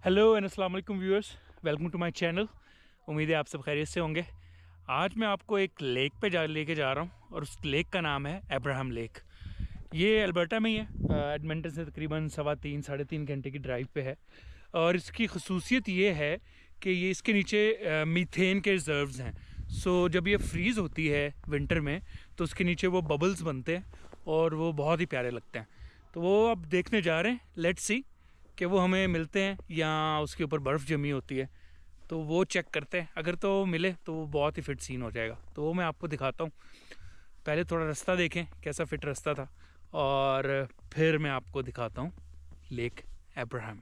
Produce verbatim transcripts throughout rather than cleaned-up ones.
Hello and अस्सलाम वालेकुम viewers, welcome to my channel. उम्मीद है आप सब खैरियत से होंगे। आज मैं आपको एक लेक पे जा लेके जा रहा हूँ और उस लेक का नाम है अब्राहम लेक। ये अल्बर्टा में ही है। एडमंटन से तकरीबन सवा तीन साढ़े तीन घंटे की ड्राइव पे है और इसकी खसूसियत ये है कि ये इसके नीचे मीथेन के रिजर्व्स हैं। सो जब ये फ्रीज़ होती है विंटर में तो उसके नीचे वो बबल्स बनते हैं और वो बहुत ही प्यारे लगते हैं। तो वो अब देखने जा रहे हैं, लेट्स सी कि वो हमें मिलते हैं या उसके ऊपर बर्फ़ जमी होती है, तो वो चेक करते हैं। अगर तो मिले तो वो बहुत ही फिट सीन हो जाएगा, तो वो मैं आपको दिखाता हूँ। पहले थोड़ा रास्ता देखें कैसा फिट रास्ता था और फिर मैं आपको दिखाता हूँ लेक अब्राहम।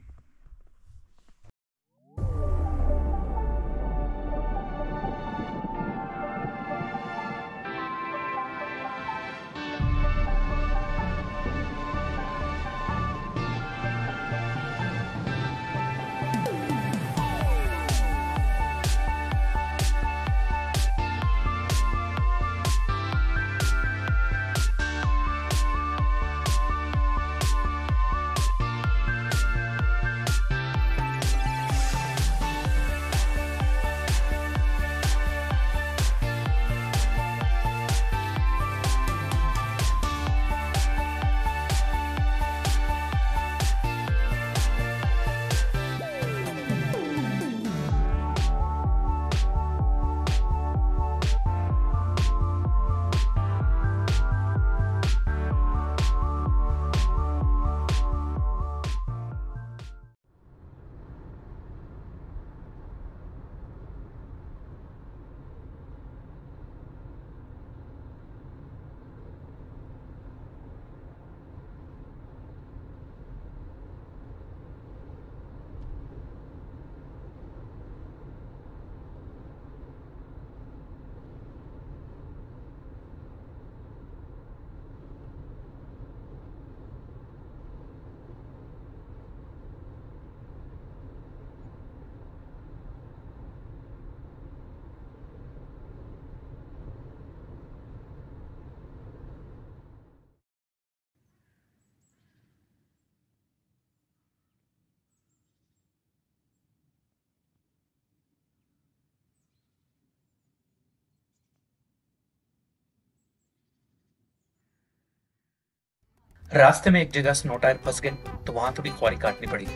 रास्ते में एक जगह स्नो टायर फंस गए तो वहां थोड़ी ख्वारी काटनी पड़ी।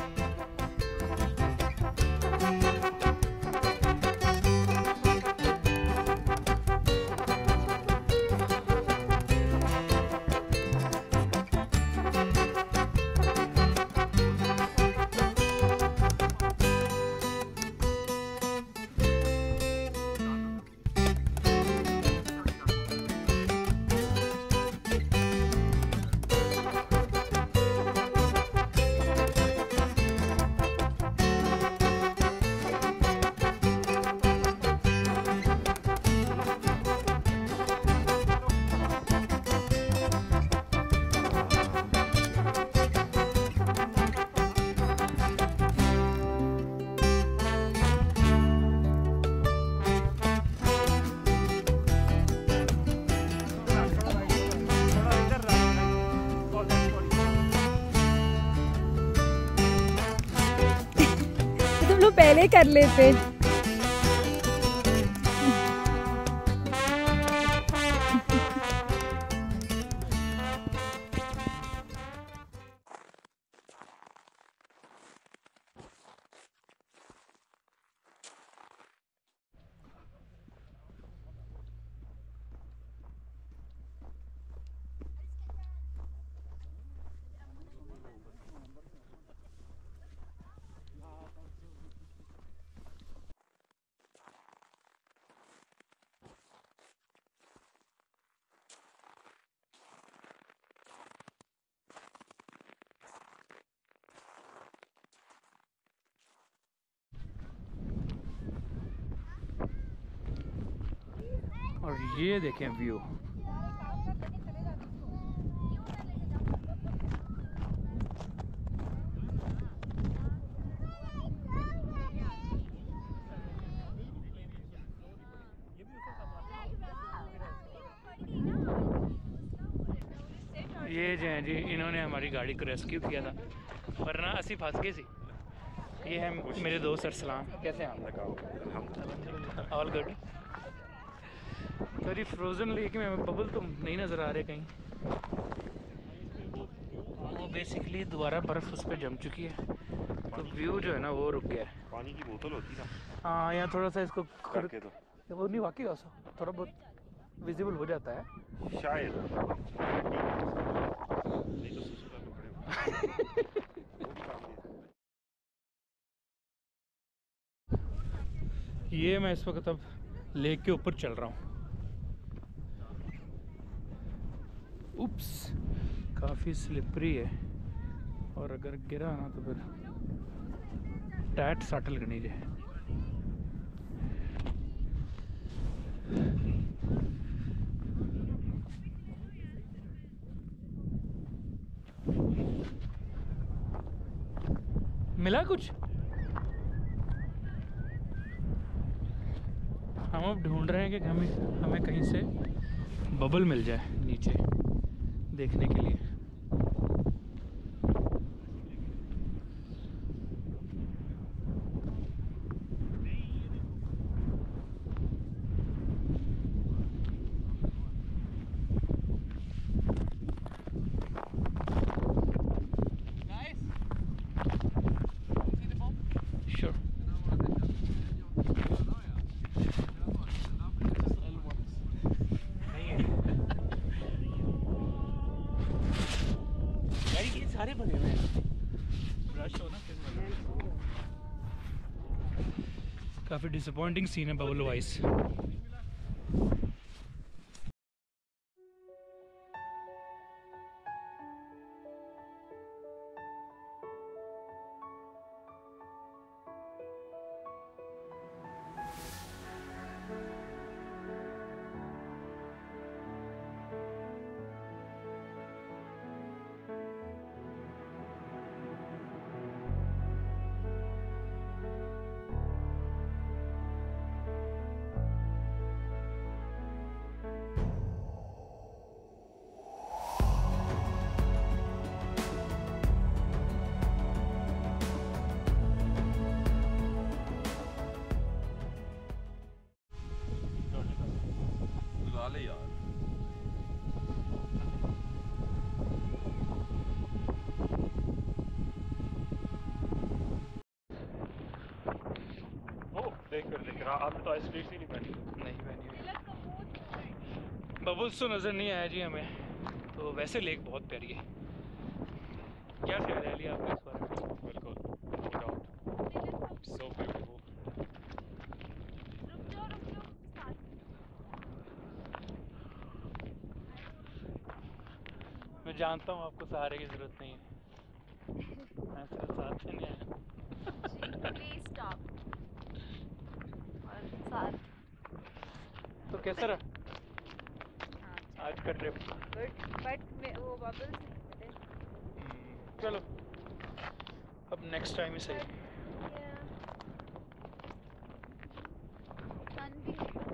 तुम लोग पहले कर लेते। और ये देखें व्यू। ये जो है जी, इन्होंने हमारी गाड़ी को रेस्क्यू किया था, वरना असी फंस गए सी। ये है मेरे दोस्त अरसलान। कैसे हैं आप? All good. मेरी फ्रोज़न लेक में बबल तो नहीं नज़र आ रहे कहीं। वो बेसिकली दोबारा बर्फ़ उस पर जम चुकी है, तो व्यू जो है ना वो रुक गया है। पानी की बोतल होती ना, हाँ, यहाँ थोड़ा सा इसको करके तो वो नहीं, वाकई वैसा थोड़ा बहुत विजिबल हो जाता है शायद। नहीं तो सुसु करके खड़े हो। वो भी काम नहीं है। ये मैं इस वक्त अब लेक के ऊपर चल रहा हूँ। उप्स, काफ़ी स्लिपरी है, और अगर गिरा ना तो फिर टैट सटल करनी जाए। मिला कुछ? हम अब ढूंढ रहे हैं कि हमें हमें कहीं से बबल मिल जाए नीचे देखने के लिए। Sure. ये सारे बने हुए हैं। रश हो ना, काफ़ी डिसअपॉइंटिंग सीन है बबल वाइज। बुला ले यार। देख कर देख रहा, आप तो आइसक्रीम ही नहीं पहनी। नहीं बनी हुई। बबल्स तो नज़र नहीं आया जी हमें, तो वैसे लेक बहुत प्यारी है। क्या ख्याल है अली आपका इस बारे में? बिल्कुल, नो डाउट, सो ब्यूटीफुल। मैं जानता हूँ आपको सहारे की ज़रूरत नहीं है। मैं सिर्फ साथ देने आया हूँ। Please stop. और साथ तो कैसा रहा आज का ट्रिप? गुड, बट वो बबल्स नहीं मिले। चलो अब नेक्स्ट टाइम ही सही। सन भी नहीं था।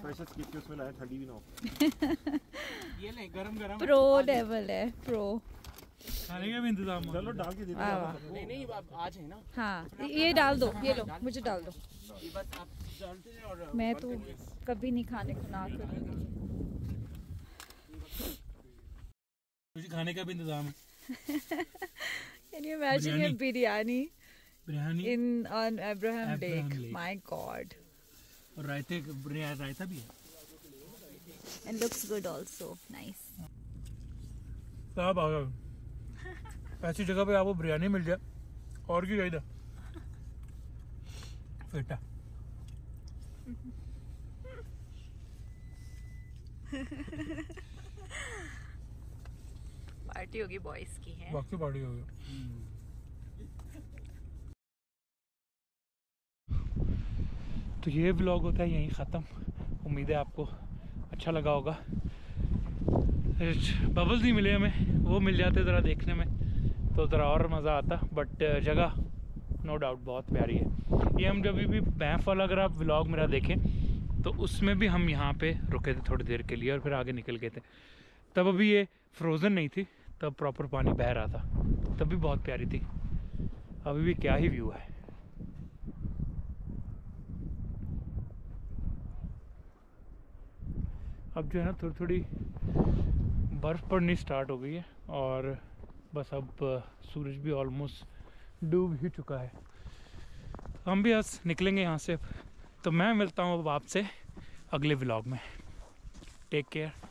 स्पेशल स्किट के उसमें लाया ठंडी भी ना हो। ये ले गरम गरम प्रो लेवल है, प्रो। खाने का भी इंतजाम हो। चलो डाल के दे दो। वाह वाह। नहीं नहीं अब आज है ना। हाँ ये डाल दो, ये लो मुझे डाल दो। ये बस आप डालते हैं और मैं तो कभी नहीं खाने को ना करूँगी। मुझे खाने का भी इंतजाम है। Can you imagine a biryani biryani in on Abraham Abraham Lake? Lake. My God. और रायते रायता भी है। And looks good also. Nice. साहब आ गए। ऐसी जगह पे आपको बिरयानी मिल जाए और की चाहिए फेटा। पार्टी होगी बॉयज की है। बाकी पार्टी हो गई। तो ये व्लॉग होता है यहीं ख़त्म। उम्मीद है आपको अच्छा लगा होगा। बबल्स नहीं मिले हमें, वो मिल जाते ज़रा देखने में तो ज़रा और मज़ा आता। बट जगह नो डाउट बहुत प्यारी है। ये हम जब भी बैंफ वाला अगर आप व्लॉग मेरा देखें तो उसमें भी हम यहाँ पे रुके थे थोड़ी देर के लिए और फिर आगे निकल गए थे। तब अभी ये फ्रोज़न नहीं थी, तब प्रॉपर पानी बह रहा था, तब भी बहुत प्यारी थी। अभी भी क्या ही व्यू है। अब जो है ना थोड़ी थोड़ी बर्फ़ पड़नी स्टार्ट हो गई है और बस अब सूरज भी ऑलमोस्ट डूब ही चुका है। हम भी आज निकलेंगे यहाँ से। तो मैं मिलता हूँ अब आपसे अगले व्लॉग में। Take care.